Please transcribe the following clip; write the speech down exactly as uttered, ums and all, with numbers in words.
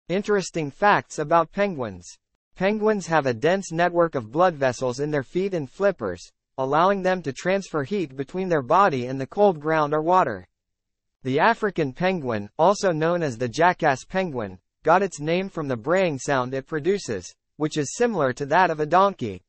Interesting facts about penguins. Penguins have a dense network of blood vessels in their feet and flippers, allowing them to transfer heat between their body and the cold ground or water. The African penguin, also known as the jackass penguin, got its name from the braying sound it produces, which is similar to that of a donkey.